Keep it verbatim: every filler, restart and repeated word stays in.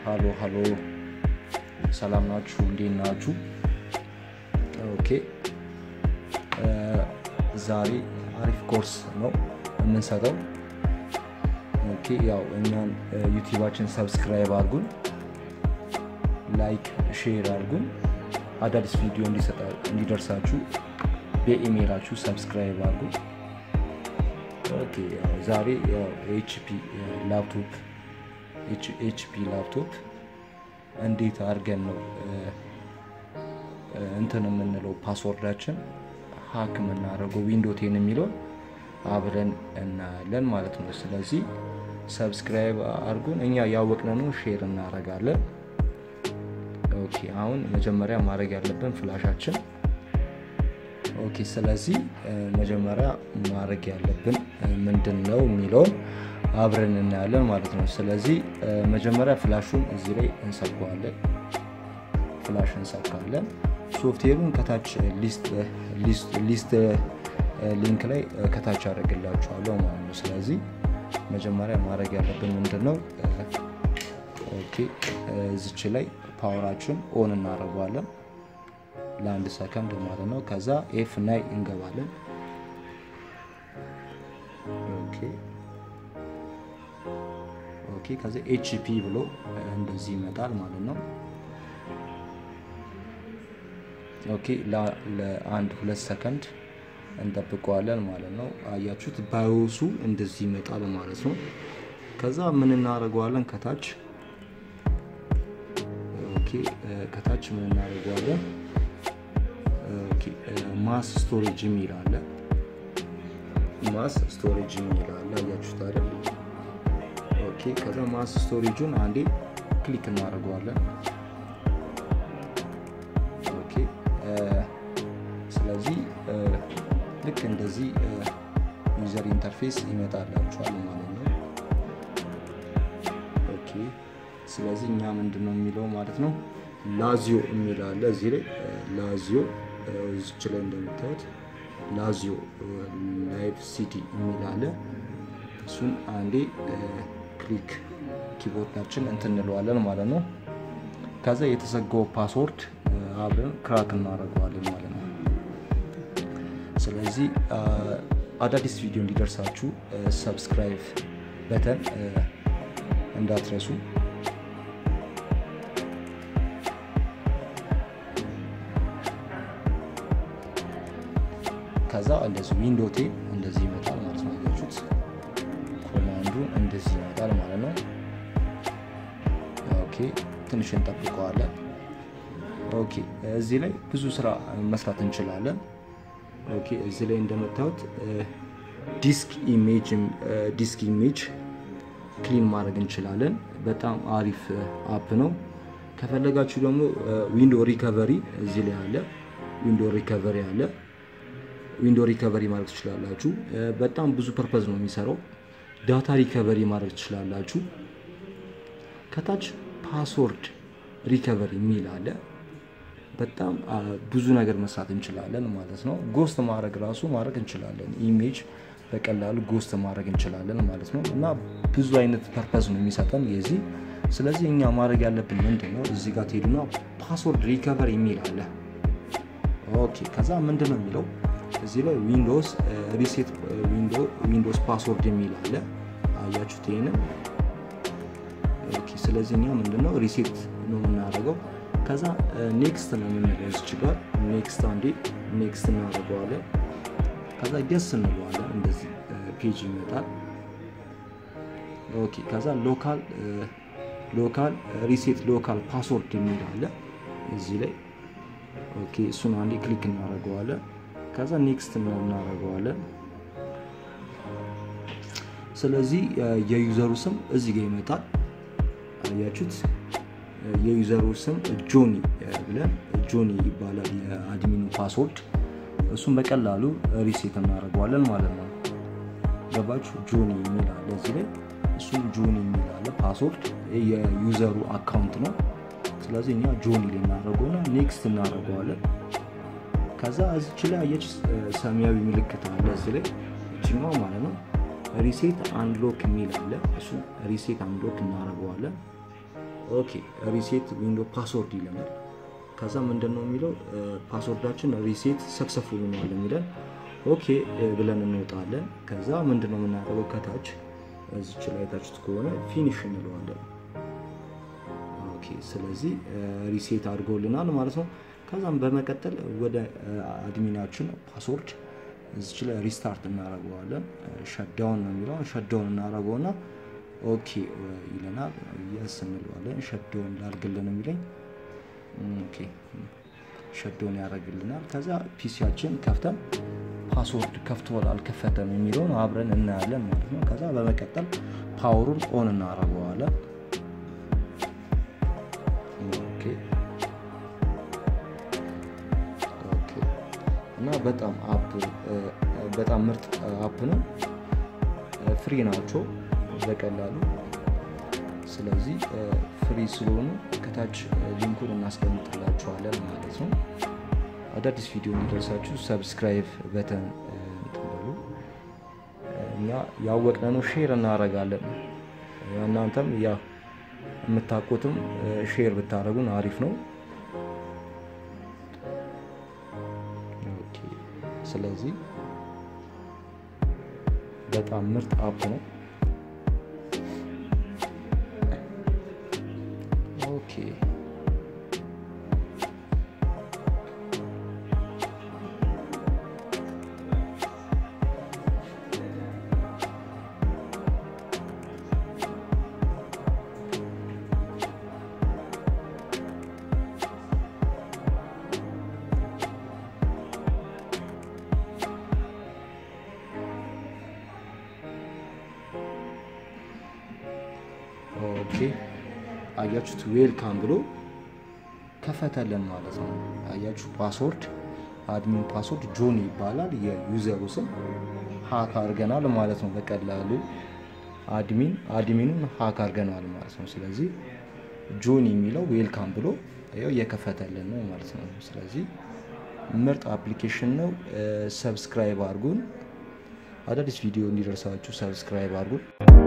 ሃሎ ሃሎ ሰላም ናችሁ እንዴት ናችሁ ኦኬ ዛሬ አሪፍ ኮርስ ነው የምንሰጠው ኦኬ ያው እኛን ዩቲዩባችን ሰብስክራይብ አድርጉን ላይክ ሼር አድርጉን አዳዲስ ቪዲዮ እንዲደርሳችሁ በኢሜይላችሁ ሰብስክራይብ አድርጉ ኦኬ ያው ዛሬ ያው ኤችፒ ላፕቶፕ ኤችፒ ላፕቶፕ እንዴት አድርገን ነው እንትን የምንለው ፓስወርዳችን ሃክ የምናደርገው ዊንዶው ቴን የሚለው አብረን እናያለን ማለት ነው ስለዚህ ሰብስክራይብ አድርጉን እኛ ያወቅነው ነው ሼር እናደርጋለን ኦኬ አሁን መጀመሪያ ማድረግ ያለብን ፍላሻችን ኦኬ ስለዚህ መጀመሪያ ማድረግ ያለብን ምንድነው የሚለው አብረን እናያለን ማለት ነው ስለዚህ መጀመሪያ ፍላሹን እዚህ ላይ እንሰካዋለን ፍላሽ እንሰካለን ሶፍትዌሩን ከታች ሊስት ሊስት ሊስት ሊንክ ላይ ከታች አደርግላችኋለሁ ማለት ነው ስለዚህ መጀመሪያ ማድረግ ያለብን ምንድነው ኦኬ እዚች ላይ ፓወራችን ኦን እናደርጋለን ለአንድ ሰከንድ ማለት ነው ከዛ ኤፍ ናይን እንገባለን ኦኬ ኦኬ ከዛ ኤችፒ ብሎ እንደዚህ ይመጣል ማለት ነው ኦኬ ለአንድ ሁለት ሰከንድ እንጠብቀዋለን ማለት ነው አያችሁት ባዮሱ እንደዚህ ይመጣል ማለት ነው ከዛ ምን እናደርጋለን ከታች ኦኬ ከታች ምን እናደርጋለን ኦኬ ማስ ስቶሬጅ የሚል አለ ማስ ስቶሬጅ የሚል አለ አያችሁት አይደል ኦኬ ከዛ ማስ ስቶሬጁን አንዴ ክሊክ እናደርጋለን ኦኬ ስለዚህ ልክ እንደዚህ ዩዘር ኢንተርፌስ ይመጣላችኋል ማለት ነው ኦኬ ስለዚህ እኛ ምንድነው የሚለው ማለት ነው ላዚዮ የሚል አለ እዚህ ላይ ላዚዮ እዚች ላይ እንደምታዩት ላዚዮ ላይቭ ሲቲ የሚል አለ እሱን አንዴ ክሊክ ኪቦርዳችን እንትን እንለዋለን ማለት ነው ከዛ የተዘጋው ፓስወርድ አብረን ክራክ እናደርገዋለን ማለት ነው ስለዚህ አዳዲስ ቪዲዮ እንዲደርሳችሁ ሰብስክራይብ በተን እንዳትረሱ ከዛ እንደዚህ ዊንዶው ቴን እንደዚህ ይመጣል ማለት ነው ያያችሁት ኮማንዱ እንደዚህ ይመጣል ማለት ነው ኦኬ ትንሽ እንጠብቀዋለን ኦኬ እዚህ ላይ ብዙ ስራ መስራት እንችላለን ኦኬ እዚህ ላይ እንደምታዩት ዲስክ ኢሜጅ ዲስክ ኢሜጅ ክሊን ማድረግ እንችላለን በጣም አሪፍ አፕ ነው ከፈለጋችሁ ደግሞ ዊንዶው ሪከቨሪ እዚህ ላይ አለ ዊንዶው ሪከቨሪ አለ ዊንዶው ሪከቨሪ ማድረግ ትችላላችሁ በጣም ብዙ ፐርፐዝ ነው የሚሰራው ዳታ ሪከቨሪ ማድረግ ትችላላችሁ ከታች ፓስወርድ ሪከቨሪ የሚል አለ በጣም ብዙ ነገር መስራት እንችላለን ማለት ነው ጎስት ማድረግ ራሱ ማድረግ እንችላለን ኢሜጅ በቀላሉ ጎስት ማድረግ እንችላለን ማለት ነው እና ብዙ አይነት ፐርፐዝ ነው የሚሰጠን የዚህ ስለዚህ እኛ ማድረግ ያለብን ምንድነው እዚህ ጋር ትሄዱና ፓስወርድ ሪከቨሪ የሚል አለ ኦኬ ከዛ ምንድነው የሚለው እዚህ ላይ ዊንዶውስ ሪሴት ዊንዶው ዊንዶውስ ፓስወርድ የሚል አለ አያችሁት ይሄንን ኦኬ ስለዚህ እኛ ምንድነው ሪሴት ነው የምናደርገው ከዛ ኔክስት ነው የምንለው እዚህ ጋር ኔክስት አንዴ ኔክስት እናደርገዋለን ከዛ ደስ እንለዋለን እንደዚህ ፔጅ ይመጣል ኦኬ ከዛ ሎካል ሎካል ሪሴት ሎካል ፓስወርድ የሚል አለ እዚህ ላይ ኦኬ እሱን አንዴ ክሊክ እናደርገዋለን ከዛ ኔክስት እናደርገዋለን ስለዚህ የዩዘሩ ስም እዚህ ጋር ይመጣል አያችሁት የዩዘሩ ስም ጆኒ ብለን ጆኒ ይባላል የአድሚኑ ፓስወርድ እሱን በቀላሉ ሪሴት እናደርገዋለን ማለት ነው ገባችሁ ጆኒ የሚል አለ እዚህ ላይ እሱን ጆኒ የሚል አለ ፓስወርድ የዩዘሩ አካውንት ነው ስለዚህ እኛ ጆኒ ላይ እናደርገውና ኔክስት እናደርገዋለን ከዛ እዚች ላይ አያች ሰማያዊ ምልክት አለ እዚህ ላይ እቺኛው ማለት ነው reset unlock የሚል አለ እሱ reset unlock እናደርገዋለን ኦኬ ሪሴት ዊንዶ ፓስወርድ ይለናል ከዛ ምንድነው የሚለው ፓስወርዳችን ሪሴት ሰክሰስፉል ሆኗል የሚለን ኦኬ ብለን እንወጣለን ከዛ ምንድነው የምናደርገው ከታች እዚች ላይ ታችት ከሆነ ፊኒሽ እንለዋለን ኦኬ ስለዚህ ሪሴት አድርጎልናል ማለት ነው ከዛም በመቀጠል ወደ አድሚናችን ፓስወርድ እዚች ላይ ሪስታርት እናደርገዋለን ሸትዳውን ነው የሚለው ሸትዳውን እናደርገውና ኦኬ ይለናል yes እንለዋለን ሸትዳውን ላድርግልን የሚለኝ ኦኬ ሸትዳውን ያደርግልናል ከዛ ፒሲያችን ከፍተን ፓስወርድ ከፍቷል አልከፈተም የሚለውን አብረን እናያለን ማለት ነው ከዛ በመቀጠል ፓወሩን ኦን እናደርገዋለን ኦኬ ኦኬ እና በጣም አፕ በጣም ምርጥ አፕ ነው ፍሪ ናቸው በቀላሉ ስለዚህ ፍሪ ስለሆነ ከታች ሊንኩን እናስቀምጥላችኋለን ማለት ነው አዳዲስ ቪዲዮ እንዲደርሳችሁ ሰብስክራይብ በተን እንትበሉ እኛ ያወቅነው ሼር እናደርጋለን እናንተም ያ የምታቆቱም ሼር ብታደርጉን አሪፍ ነው ኦኬ ስለዚህ በጣም ምርጥ አፕ ነው ኦኬ ኦኬ አያችሁት ዌልካም ብሎ ከፈተልን ማለት ነው አያችሁ ፓስወርድ አድሚን ፓስወርድ ጆኒ ይባላል የዩዘሩ ስም ሃክ አድርገናል ማለት ነው በቀላሉ አድሚን አድሚኑን ሃክ አድርገናል ማለት ነው ስለዚህ ጆኒ የሚለው ዌልካም ብሎ ያው የከፈተልን ነው ማለት ነው ስለዚህ ምርጥ አፕሊኬሽን ነው ሰብስክራይብ አድርጉን አዳዲስ ቪዲዮ እንዲደርሳችሁ ሰብስክራይብ አድርጉን